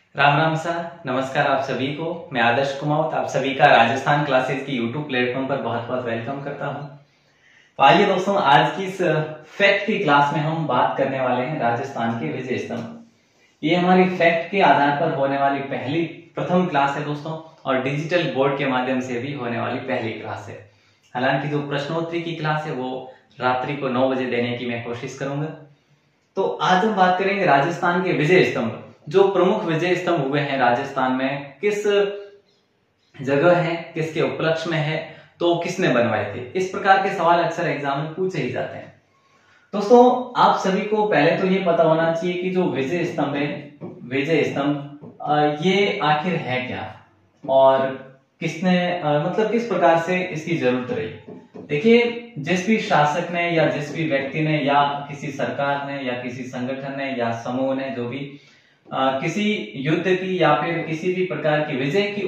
राम राम सर, नमस्कार आप सभी को। मैं आदर्श कुमावत आप सभी का राजस्थान क्लासेस की यूट्यूब प्लेटफॉर्म पर बहुत बहुत वेलकम करता हूं। तो आइए दोस्तों, आज की इस फैक्ट की क्लास में हम बात करने वाले हैं राजस्थान के विजय स्तंभ। ये हमारी फैक्ट के आधार पर होने वाली प्रथम क्लास है दोस्तों, और डिजिटल बोर्ड के माध्यम से भी होने वाली पहली क्लास है। हालांकि जो प्रश्नोत्तरी की क्लास है वो रात्रि को 9 बजे देने की मैं कोशिश करूंगा। तो आज हम बात करेंगे राजस्थान के विजय स्तंभ। जो प्रमुख विजय स्तंभ हुए हैं राजस्थान में, किस जगह है, किसके उपलक्ष्य में है, तो किसने बनवाए थे। इस प्रकार के सवाल अक्सर एग्जाम में पूछे ही जाते हैं। दोस्तों, आप सभी को पहले तो ये पता होना चाहिए कि जो विजय स्तंभ है, विजय स्तंभ ये आखिर है क्या, और किसने मतलब किस प्रकार से इसकी जरूरत रही। देखिए, जिस भी शासक ने या जिस भी व्यक्ति ने या किसी सरकार ने या किसी संगठन ने या समूह ने जो भी किसी युद्ध की या फिर किसी भी प्रकार की विजय की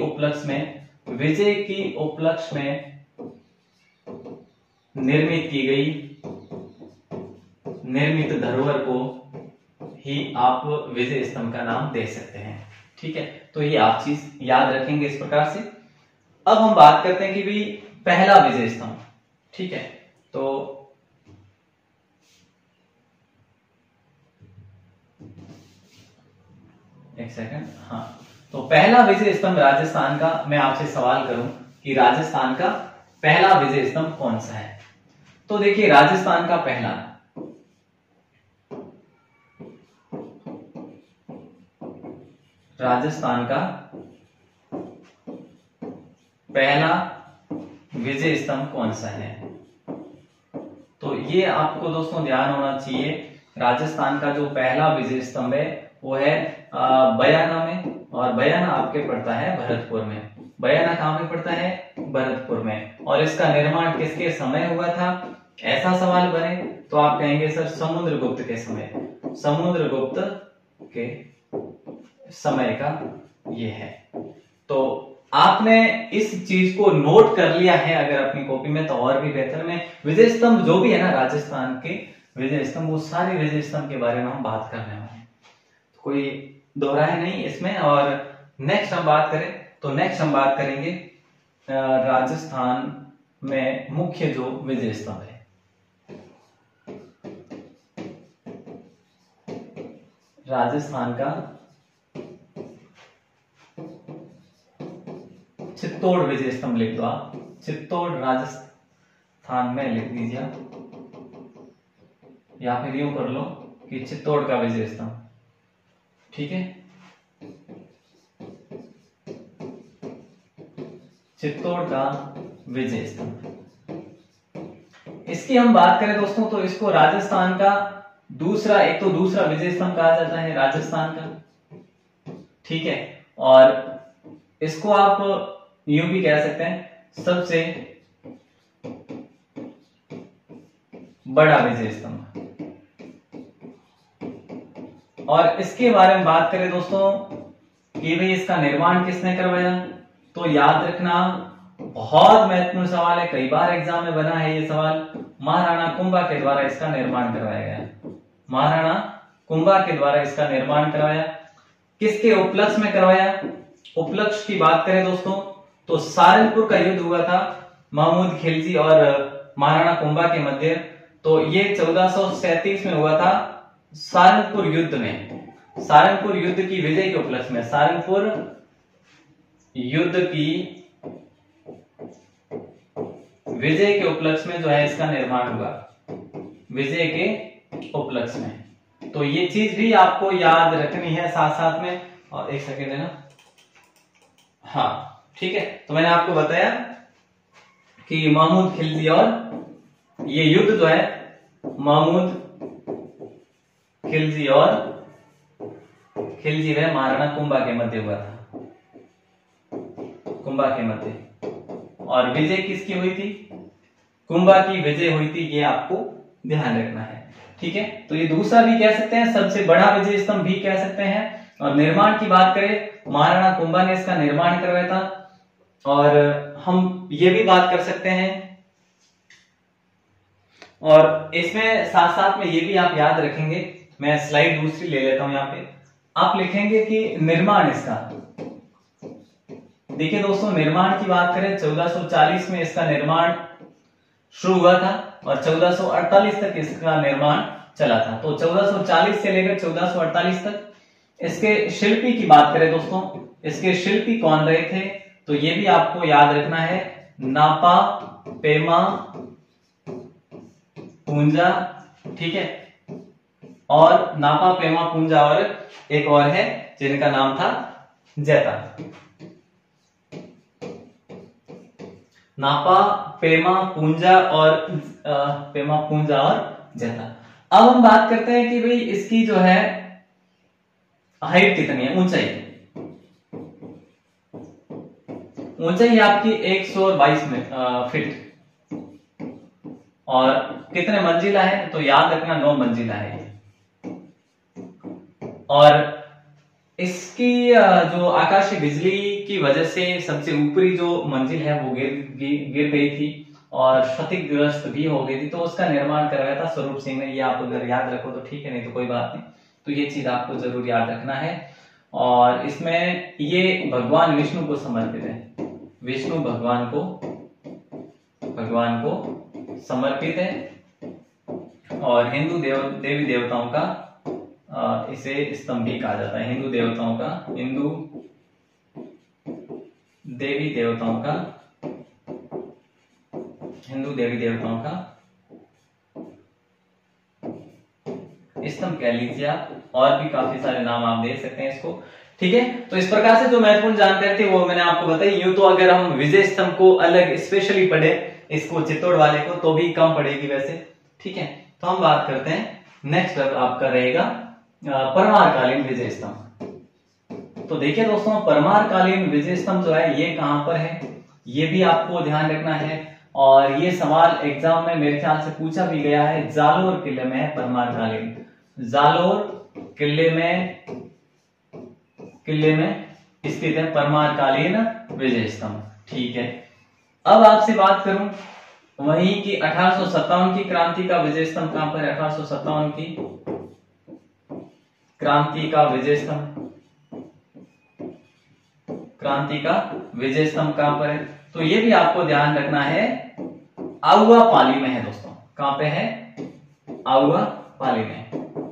उपलक्ष्य में निर्मित धरोहर को ही आप विजय स्तंभ का नाम दे सकते हैं। ठीक है, तो ये आप चीज याद रखेंगे इस प्रकार से। अब हम बात करते हैं कि भी पहला विजय स्तंभ। ठीक है, तो एक सेकंड। हाँ, तो पहला विजय स्तंभ राजस्थान का, मैं आपसे सवाल करूं कि राजस्थान का पहला विजय स्तंभ कौन सा है। तो देखिए, राजस्थान का पहला विजय स्तंभ कौन सा है। तो ये आपको दोस्तों ध्यान होना चाहिए। राजस्थान का जो पहला विजय स्तंभ है वो है बयाना में, और बयाना आपके पड़ता है भरतपुर में। बयाना कहां पे पड़ता है? भरतपुर में। और इसका निर्माण किसके समय हुआ था? ऐसा सवाल बने तो आप कहेंगे सर समुद्रगुप्त के समय। समुद्रगुप्त के समय का ये है। तो आपने इस चीज को नोट कर लिया है अगर अपनी कॉपी में, तो और भी बेहतर। में विजय स्तंभ जो भी है ना राजस्थान के विजय स्तंभ, वो सारे विजय स्तंभ के बारे में हम बात करने वाले हैं, कोई दोहराए नहीं इसमें। और नेक्स्ट हम बात करेंगे राजस्थान में मुख्य जो विजय स्तंभ है। राजस्थान का चित्तौड़ विजय स्तंभ लिख दो आप। चित्तौड़ राजस्थान में लिख दीजिए आप, या फिर यूं कर लो कि चित्तौड़ का विजय स्तंभ। ठीक है, चित्तौड़ का विजय स्तंभ। इसकी हम बात करें दोस्तों, तो इसको राजस्थान का दूसरा विजय स्तंभ कहा जाता है राजस्थान का। ठीक है, और इसको आप यूं भी कह सकते हैं सबसे बड़ा विजय स्तंभ। और इसके बारे में बात करें दोस्तों कि भाई इसका निर्माण किसने करवाया, तो याद रखना बहुत महत्वपूर्ण सवाल है, कई बार एग्जाम में बना है ये सवाल। महाराणा कुंभा के द्वारा इसका निर्माण करवाया गया। महाराणा कुंभा के द्वारा इसका निर्माण करवाया। किसके उपलक्ष्य में करवाया? उपलक्ष्य की बात करें दोस्तों, तो सारंगपुर का युद्ध हुआ था महमूद खिलजी और महाराणा कुंभा के मध्य। तो ये 1437 में हुआ था सारंगपुर युद्ध में। सारंगपुर युद्ध की विजय के उपलक्ष्य में, सारंगपुर युद्ध की विजय के उपलक्ष्य में जो है इसका निर्माण हुआ, विजय के उपलक्ष्य में। तो ये चीज भी आपको याद रखनी है साथ साथ में। और एक सेकेंड है ना, हाँ ठीक है। तो मैंने आपको बताया कि महमूद खिलजी, और ये युद्ध जो है महमूद खिलजी और खिलजी व महाराणा कुंभा के मध्य हुआ था, कुंभा के मध्य। और विजय किसकी हुई थी? कुंभा की विजय हुई थी, ये आपको ध्यान रखना है। ठीक है, तो ये दूसरा भी कह सकते हैं, सबसे बड़ा विजय स्तंभ भी कह सकते हैं। और निर्माण की बात करें, महाराणा कुंभा ने इसका निर्माण करवाया था। और हम ये भी बात कर सकते हैं, और इसमें साथ साथ में ये भी आप याद रखेंगे, मैं स्लाइड दूसरी ले लेता हूं यहाँ पे। आप लिखेंगे कि निर्माण इसका, देखिए दोस्तों निर्माण की बात करें 1440 में इसका निर्माण शुरू हुआ था और 1448 तक इसका निर्माण चला था। तो 1440 से लेकर 1448 तक। इसके शिल्पी की बात करें दोस्तों, इसके शिल्पी कौन रहे थे, तो ये भी आपको याद रखना है, नापा पेमा पूंजा, ठीक है, और नापा पेमा पूंजा और एक और है जिनका नाम था जैता। नापा पेमा पूंजा और जैता। अब हम बात करते हैं कि भाई इसकी जो है हाइट कितनी है, ऊंचाई आपकी 122 फीट, और कितने मंजिला है, तो याद रखना 9 मंजिला है। और इसकी जो आकाशीय बिजली की वजह से सबसे ऊपरी जो मंजिल है वो गिर गई थी और क्षतिग्रस्त भी हो गई थी, तो उसका निर्माण करवाया था स्वरूप सिंह ने। ये आप अगर याद रखो तो ठीक है, नहीं तो कोई बात नहीं, तो ये चीज आपको जरूर याद रखना है। और इसमें ये भगवान विष्णु को समर्पित है, विष्णु भगवान को समर्पित है। और हिंदू देवी देवताओं का इसे स्तंभ भी कहा जाता है, हिंदू देवी देवताओं का स्तंभ कह लीजिए आप, और भी काफी सारे नाम आप दे सकते हैं इसको, ठीक है। तो इस प्रकार से जो महत्वपूर्ण जानकारी थी वो मैंने आपको बताई। यूं तो अगर हम विजय स्तंभ को अलग स्पेशली पढ़े, इसको चित्तौड़ वाले को, तो भी कम पड़ेगी वैसे, ठीक है। तो हम बात करते हैं, नेक्स्ट आपका रहेगा परमारकालीन विजय स्तंभ। तो देखिए दोस्तों, परमारकालीन विजय स्तंभ जो है ये कहां पर है, ये भी आपको ध्यान रखना है। और ये सवाल एग्जाम में मेरे ख्याल से पूछा भी गया है, जालोर किले में है परमारकालीन, जालोर किले में स्थित है परमारकालीन विजय स्तंभ, ठीक है। अब आपसे बात करूं वहीं की 1857 की क्रांति का विजय स्तंभ कहां पर है, 1857 की क्रांति का विजय स्तंभ कहां पर है, तो ये भी आपको ध्यान रखना है, आउवा पाली में है दोस्तों। कहां पे है, आउवा पाली में,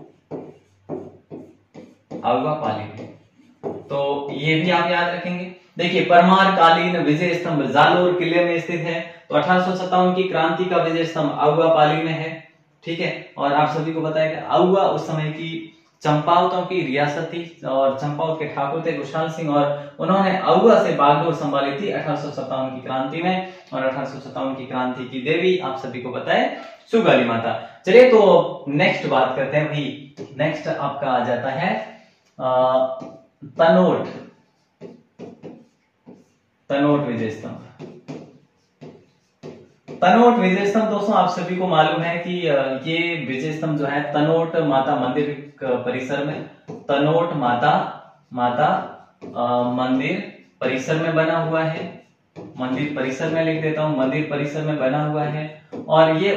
तो ये भी आप याद रखेंगे। देखिए परमारकालीन विजय स्तंभ जालोर किले में स्थित है, तो 1857 की क्रांति का विजय स्तंभ आउवा पाली में है, ठीक है। और आप सभी को पता है कि आउवा उस समय की चंपावतों की रियासत थी और चंपावत के ठाकुर थे खुशहाल सिंह, और उन्होंने आउवा से बागडोर संभाली थी 1857 की क्रांति में। और 1857 की क्रांति की देवी आप सभी को पता है सुगाली माता। चलिए तो नेक्स्ट बात करते हैं भाई, नेक्स्ट आपका आ जाता है तनोट विजय स्तंभ। तनोट विजय स्तंभ दोस्तों आप सभी को मालूम है कि ये विजय स्तंभ जो है तनोट माता मंदिर परिसर में, तनोट माता मंदिर परिसर में बना हुआ है। मंदिर परिसर में लिख देता हूं, मंदिर परिसर में बना हुआ है। और ये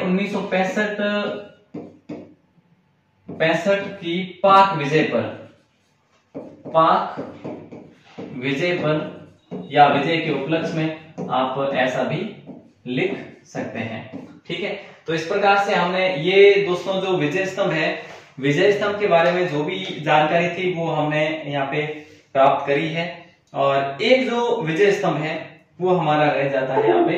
1965 की पाक विजय पर या विजय के उपलक्ष्य में आप ऐसा भी लिख सकते हैं, ठीक है। तो इस प्रकार से हमने ये दोस्तों जो विजय स्तंभ है, विजय स्तंभ के बारे में जो भी जानकारी थी वो हमने यहाँ पे प्राप्त करी है। और एक जो विजय स्तंभ है वो हमारा रह जाता है यहाँ पे,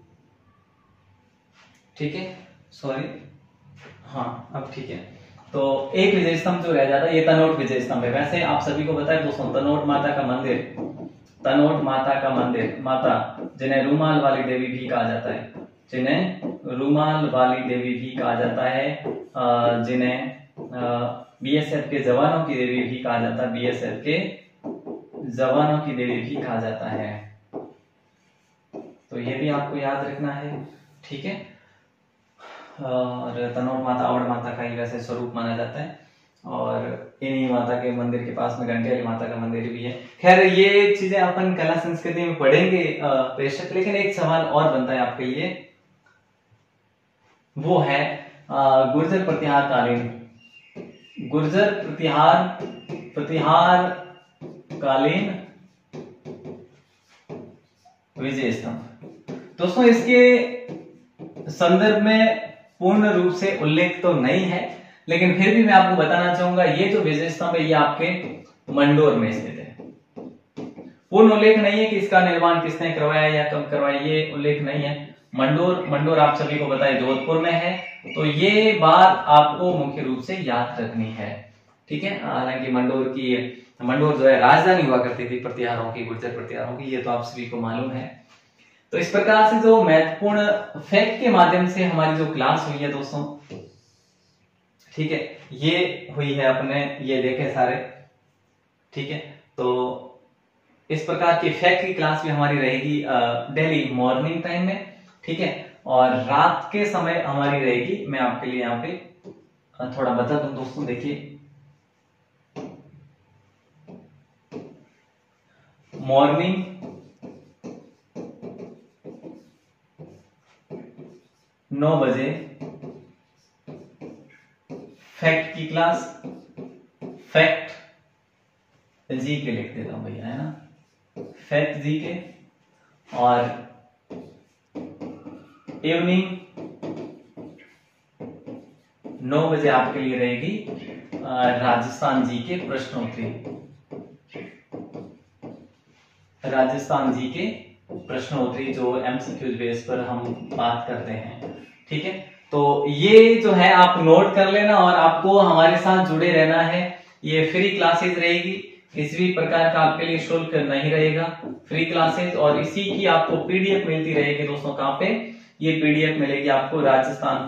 ठीक है, सॉरी, हाँ अब ठीक है। तो एक विजय स्तंभ जो रह जाता है ये तनोट विजय स्तंभ है। वैसे आप सभी को बताए दोस्तों तनोट माता का मंदिर, माता जिन्हें रूमाल वाली देवी भी कहा जाता है, जिन्हें बीएसएफ के जवानों की देवी भी कहा जाता है, बीएसएफ के जवानों की देवी भी कहा जाता है। तो ये भी आपको याद रखना है, ठीक है। और तनोट माता आवड़ माता का ही वैसे स्वरूप माना जाता है। और इन्हीं माता के मंदिर के पास में घंटे वाली माता का मंदिर भी है। खैर ये चीजें अपन कला संस्कृति में पढ़ेंगे बेशक, लेकिन एक सवाल और बनता है आपके लिए, वो है गुर्जर प्रतिहार प्रतिहार कालीन विजय स्तंभ। दोस्तों इसके संदर्भ में पूर्ण रूप से उल्लेख तो नहीं है, लेकिन फिर भी मैं आपको बताना चाहूंगा ये जो विजय स्तंभ है ये आपके मंडोर में स्थित है। पूर्ण उल्लेख नहीं है कि इसका निर्माण किसने करवाया या कब करवाया, ये उल्लेख नहीं है। मंडोर आप सभी को पता है जोधपुर में है, तो ये बात आपको मुख्य रूप से याद रखनी है, ठीक है। हालांकि मंडोर जो है राजधानी हुआ करती थी प्रतिहारों की, गुर्जर प्रतिहारों की, ये तो आप सभी को मालूम है। तो इस प्रकार से जो महत्वपूर्ण फैक्ट के माध्यम से हमारी जो क्लास हुई है दोस्तों, ठीक है, ये हुई है अपने, ये देखे सारे, ठीक है। तो इस प्रकार की फैक्ट की क्लास भी हमारी रहेगी डेली मॉर्निंग टाइम में, ठीक है, और रात के समय हमारी रहेगी, मैं आपके लिए यहाँ पे थोड़ा बता दूं दोस्तों, देखिए मॉर्निंग 9 बजे फैक्ट की क्लास, फैक्ट जी के लिख देता हूं भैया, है ना, फैक्ट जी के, और इवनिंग 9 बजे आपके लिए रहेगी राजस्थान जी के प्रश्नोत्तरी, राजस्थान जी के प्रश्नोत्तरी जो एमसीक्यू बेस पर हम बात करते हैं, ठीक है। तो ये जो है आप नोट कर लेना और आपको हमारे साथ जुड़े रहना है। ये फ्री क्लासेज रहेगी, किसी भी प्रकार का आपके लिए शुल्क नहीं रहेगा, फ्री क्लासेज, और इसी की आपको पीडीएफ मिलती रहेगी दोस्तों। कहां पे ये पीडीएफ मिलेगी आपको? राजस्थान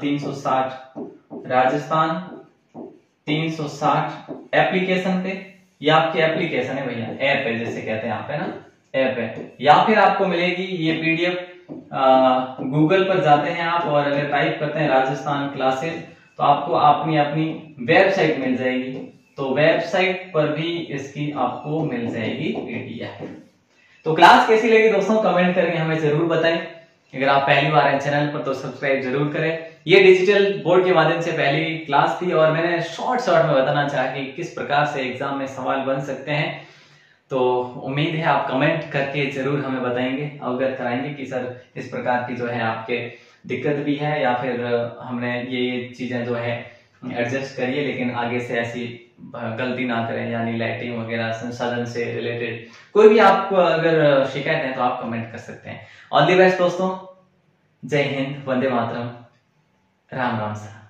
360 एप्लीकेशन पे, ये आपकी एप्लीकेशन है भैया, ऐप है जैसे कहते हैं आप, है ना, ऐप है। या फिर आपको मिलेगी ये पीडीएफ गूगल पर जाते हैं आप और अगर टाइप करते हैं राजस्थान क्लासेज तो आपको अपनी वेबसाइट मिल जाएगी, तो वेबसाइट पर भी इसकी आपको मिल जाएगी पीडीएफ। तो क्लास कैसी लगी दोस्तों कमेंट करके हमें जरूर बताएं। अगर आप पहली बार हैं चैनल पर तो सब्सक्राइब जरूर करें। ये डिजिटल बोर्ड के माध्यम से पहली क्लास थी और मैंने शॉर्ट में बताना चाहा कि किस प्रकार से एग्जाम में सवाल बन सकते हैं। तो उम्मीद है आप कमेंट करके जरूर हमें बताएंगे, अवगत कराएंगे कि सर इस प्रकार की जो है आपके दिक्कत भी है या फिर हमने ये चीजें जो है एडजस्ट करिए, लेकिन आगे से ऐसी गलती ना करें, यानी लाइटिंग वगैरह संसाधन से रिलेटेड कोई भी आपको अगर शिकायत है तो आप कमेंट कर सकते हैं। ऑल द बेस्ट दोस्तों, जय हिंद, वंदे मातरम, राम राम सर।